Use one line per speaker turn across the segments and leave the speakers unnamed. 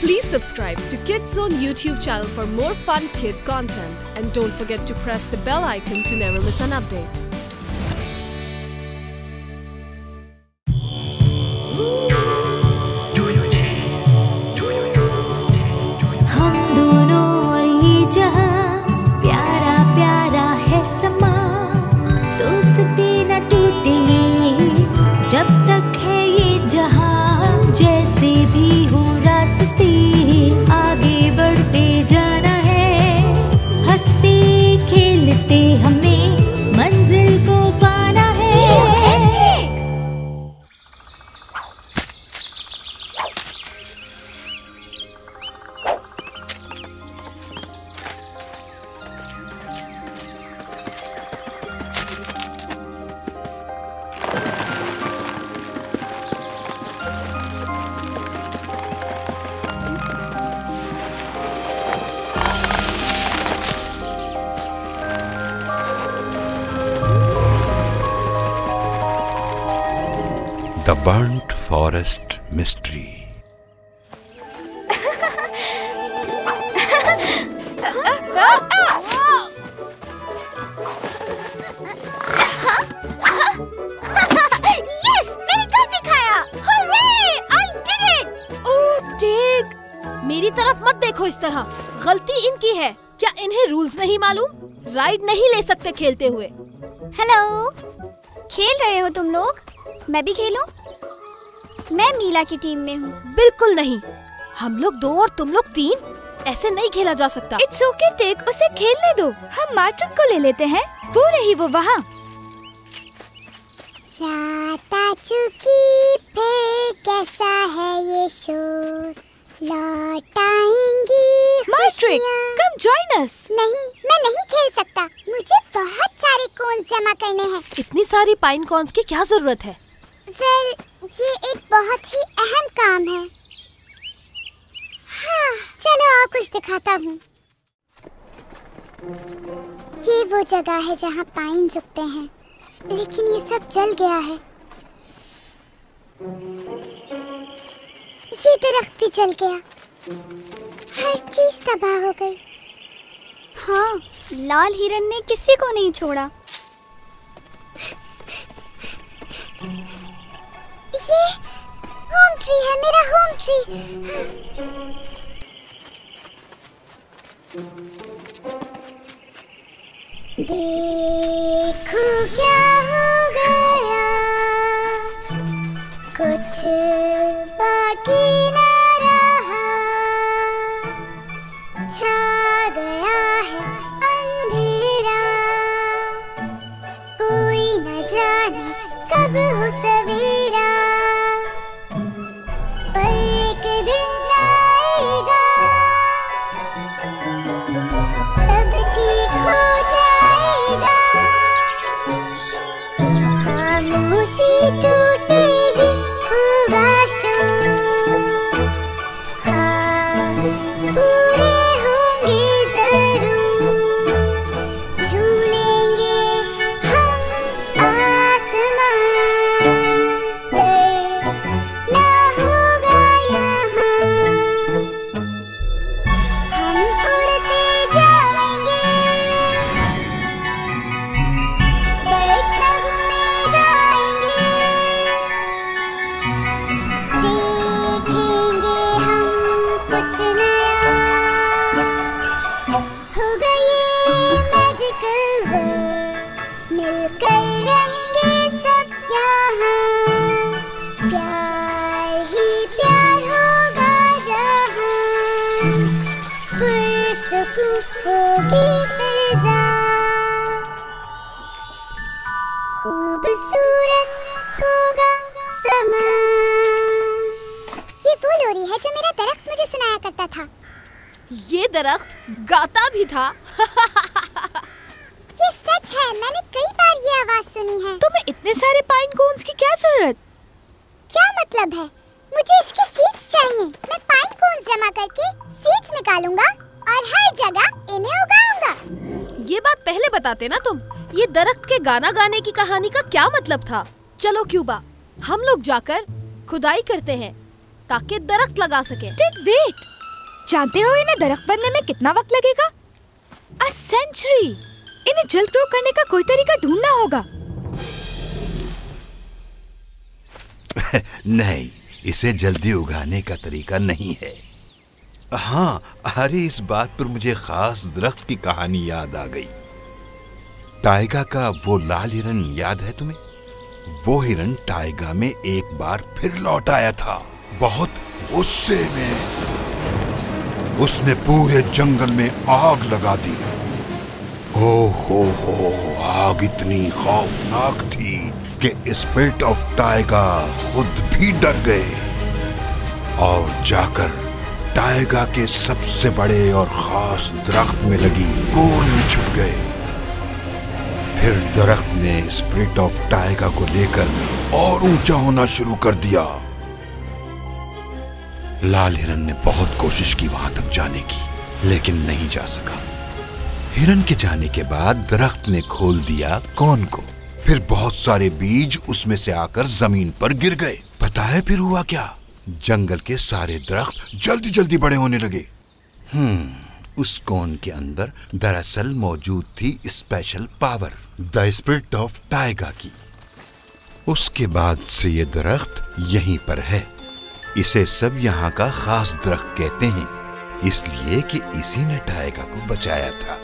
Please subscribe to Kids Zone YouTube channel for more fun kids content and don't forget to press the bell icon to never miss an update.
हम दोनों और ये जहां प्यारा प्यारा है समा, दोस्ती न टूटे जब तक है ये जहां, जैसे भी हो रास्ते आगे बढ़ते जाना है, हंसते खेलते हमें मंजिल को पाना है।
The Burnt Forest Mystery.
मेरी तरफ मत देखो इस तरह, गलती इनकी है। क्या इन्हें रूल्स नहीं मालूम? राइड नहीं ले सकते खेलते हुए।
हेलो, खेल रहे हो तुम लोग? मैं भी खेलूं? मैं मीला की टीम में हूँ।
बिल्कुल नहीं, हम लोग 2 और तुम लोग 3, ऐसे नहीं खेला जा सकता।
इट्स ओके टिक, उसे खेलने दो। हम मार्टिन को ले लेते हैं, वो रही वो वहाँ।
रात आ चुकी, फिर कैसा है ये शोर, लौट आएंगी
मार्टिन, कम जॉइन अस।
नहीं, मैं नहीं खेल सकता, मुझे बहुत सारे कोन्स जमा करने हैं।
इतनी सारी पाइन कॉर्न्स की क्या जरूरत है?
वेल, ये एक बहुत ही अहम काम है। हाँ, चलो और कुछ दिखाता हूँ। ये वो जगह है जहाँ पाइन उगते हैं, लेकिन ये सब जल गया है। ये दरख्त भी जल गया, हर चीज तबाह हो गई।
हाँ, लाल हिरन ने किसी को नहीं छोड़ा।
ये होम ट्री है, मेरा होम ट्री। देखो क्या हो गया, कुछ बाकी न रहा, छा गया है अंधेरा, कोई न जाने कब हो सवेरा, पर एक दिन आएगा, तब ठीक हो जाएगा। खामोशी टूटेगी, होगा शोर, ख्वाब पूरे होंगे जरूर, छू लेंगे हम आसमान, न होगा यहाँ, हम उड़ते जाएंगे, बर्ड्स नगमे गाएंगे, देखेंगे हम कुछ नया, होगा ये मैजिकल वर्ल्ड, मिलकर रहेंगे सब यहाँ, प्यार ही प्यार होगा जहाँ, पुरसुकून होगी फिजा, खूबसूरत होगा समा। ये वो लोरी है जो मेरा दरख्त मुझे सुनाया करता था।
ये दरख्त गाता भी था।
ये सच है, मैंने कई बार ये आवाज सुनी है।
तुम्हें इतने सारे पाइन कोन्स की क्या जरूरत?
क्या मतलब है? मुझे इसके सीड्स चाहिए। मैं पाइन कोन्स जमा करके सीड्स निकालूंगा और हर जगह इन्हें उगाऊंगा।
ये बात पहले बताते ना तुम। ये दरख्त के गाना गाने की कहानी का क्या मतलब था? चलो क्यूबा, हम लोग जाकर खुदाई करते हैं ताकि दरख्त लगा सके।
वेट,
जानते हो इन्हें दरख्त बनने में कितना वक्त लगेगा? A century! इन्हें जल्द ग्रो करने का कोई तरीका ढूंढना होगा।
नहीं, इसे जल्दी उगाने का तरीका नहीं है। हाँ, अरे इस बात पर मुझे खास दरख्त की कहानी याद आ गई। टाइगा का वो लाल हिरन याद है तुम्हें? वो हिरन टाइगा में एक बार फिर लौट आया था, बहुत गुस्से में। उसने पूरे जंगल में आग लगा दी। हो, आग इतनी खौफनाक थी कि स्पिरिट ऑफ टाइगा खुद भी डर गए और जाकर टाइगा के सबसे बड़े और खास दरख्त में लगी कोल में छुप गए। फिर दरख्त ने स्पिरिट ऑफ टाइगा को लेकर और ऊंचा होना शुरू कर दिया। लाल हिरन ने बहुत कोशिश की वहां तक जाने की, लेकिन नहीं जा सका। हिरन के जाने के बाद दरख्त ने खोल दिया कौन को। फिर बहुत सारे बीज उसमें से आकर जमीन पर गिर गए। पता है फिर हुआ क्या? जंगल के सारे दरख्त जल्दी जल्दी बड़े होने लगे। उस कोन के अंदर दरअसल मौजूद थी special power, the spirit of Taiga की। उसके बाद से ये दरख्त यहीं पर है। इसे सब यहाँ का खास दरख्त कहते हैं, इसलिए कि इसी ने टाइगा को बचाया था।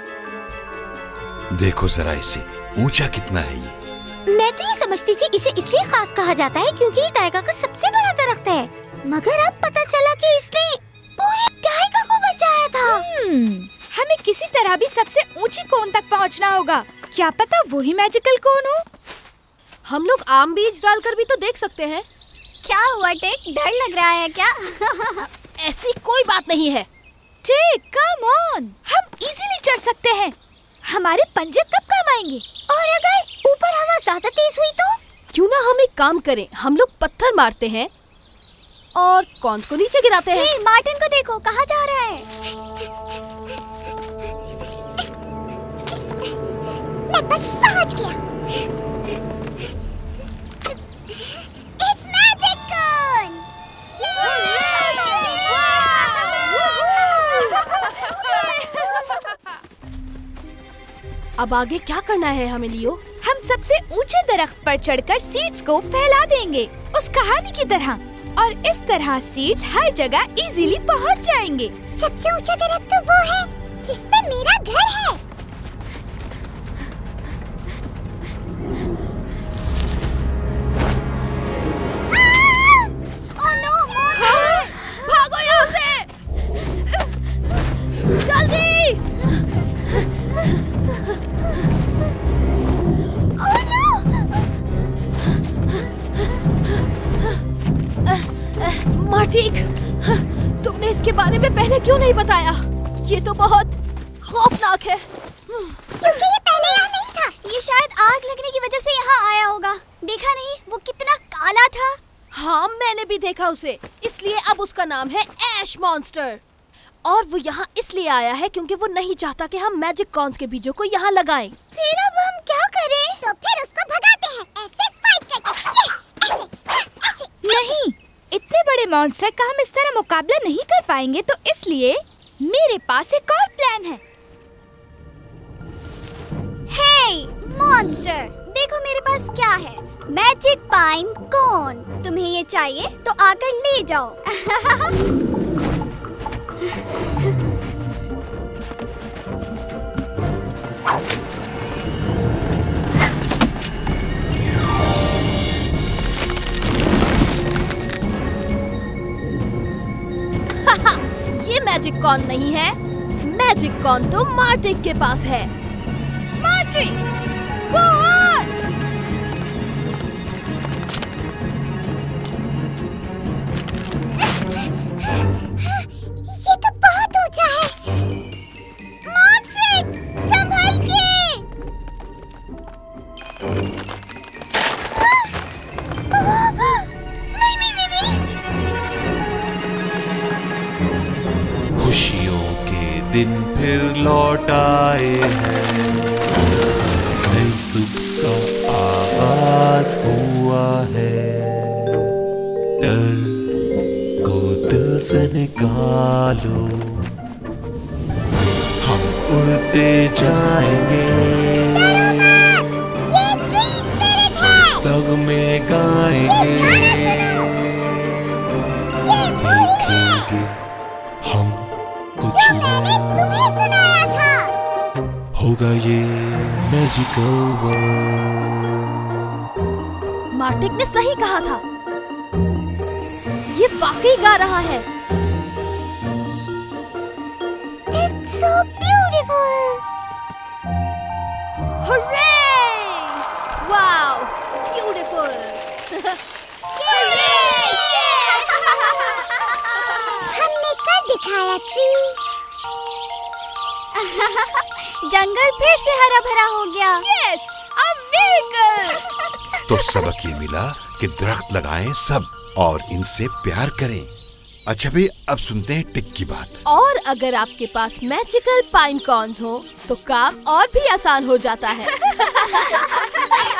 देखो जरा इसे, ऊंचा कितना है ये।
मैं तो ये समझती थी इसे इसलिए खास कहा जाता है क्योंकि ये टाइगा का सबसे बड़ा दरख्त है, मगर अब पता चला कि इसने पूरे टाइगा को बचाया था।
हमें किसी तरह भी सबसे ऊंची कोन तक पहुंचना होगा। क्या पता वही मैजिकल कोन हो।
हम लोग आम बीज डालकर भी तो देख सकते हैं।
क्या हुआ टेक, डर लग रहा है क्या?
ऐसी कोई बात नहीं है।
टेक, कम ऑन, हम इजीली चढ़ सकते हैं। हमारे पंजे कब काम आएंगे?
और अगर ऊपर हवा ज्यादा तेज हुई तो?
क्यों ना हम एक काम करें, हम लोग पत्थर मारते हैं और कॉर्न्स को नीचे गिराते हैं।
मार्टिन को देखो, कहाँ जा रहा है?
मैं बस पहुंच गया। It's magic cone!
अब आगे क्या करना है हमें लियो?
हम सबसे ऊंचे दरख्त पर चढ़कर सीड्स को फैला देंगे, उस कहानी की तरह। और इस तरह सीड्स हर जगह इजीली पहुंच जाएंगे।
सबसे ऊंचा दरख्त तो वो है जिस पे मेरा घर है।
भागो यहाँ से! जल्दी! मार्टिक, तुमने इसके बारे में पहले क्यों नहीं बताया? ये तो बहुत खौफनाक है।
क्योंकि ये पहले यहाँ नहीं था।
ये शायद आग लगने की वजह से यहाँ आया होगा। देखा नहीं, वो कितना काला था।
हाँ, मैंने भी देखा उसे, इसलिए अब उसका नाम है ऐश मॉन्स्टर। और वो यहाँ इसलिए आया है क्योंकि वो नहीं चाहता कि हम मैजिक कॉर्न्स के बीजों को यहाँ लगाएं।
फिर अब हम क्या करें? तो फिर उसको भगाते हैं, ऐसे फाइट करके। ऐसे।
नहीं, इतने बड़े मॉन्स्टर का हम इस तरह मुकाबला नहीं कर पाएंगे, तो इसलिए मेरे पास एक और प्लान है।
हे मॉन्स्टर, देखो मेरे पास क्या है, मैजिक पाइन कोन। तुम्हें ये चाहिए तो आकर ले जाओ।
ये मैजिक कॉर्न नहीं है, मैजिक कॉर्न तो मार्टिक के पास है।
Martik, go on!
ये तो बहुत ऊंचा है। मार्टिक, संभल के! नहीं।
खुशियों के दिन फिर लौट आए हैं, नई सुबह का आगाज हुआ है। डर को दिल से निकालो, हम उड़ते जाएंगे, फर्स्ट में गाएंगे, देखेंगे हम कुछ नया, होगा ये मैजिकल वर्ल्ड।
मार्टिक ने सही कहा था, ये वाकई गा रहा है।
It's so beautiful.
Hooray! Wow, beautiful.
हमने कर दिखाया ट्री।
जंगल फिर से हरा भरा हो गया।
Yes, a miracle.
तो सबक ये मिला कि दरख्त लगाएं सब और इनसे प्यार करें। अच्छा भी, अब सुनते हैं टिक की बात।
और अगर आपके पास मैजिकल पाइन कॉर्न्स हो तो काम और भी आसान हो जाता है।